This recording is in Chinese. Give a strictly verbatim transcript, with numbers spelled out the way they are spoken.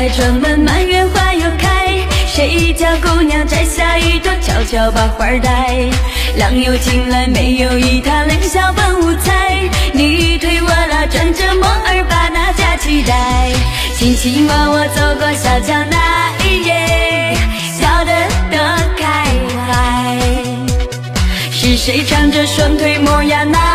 开窗门，满园花又开。谁家姑娘摘下一朵，悄悄把花带？郎有情来，没有意，他冷笑本无才。你推我拉，转着梦儿把那家期待。轻轻把我走过小桥那一夜，笑得多开怀。是谁唱着双腿磨牙那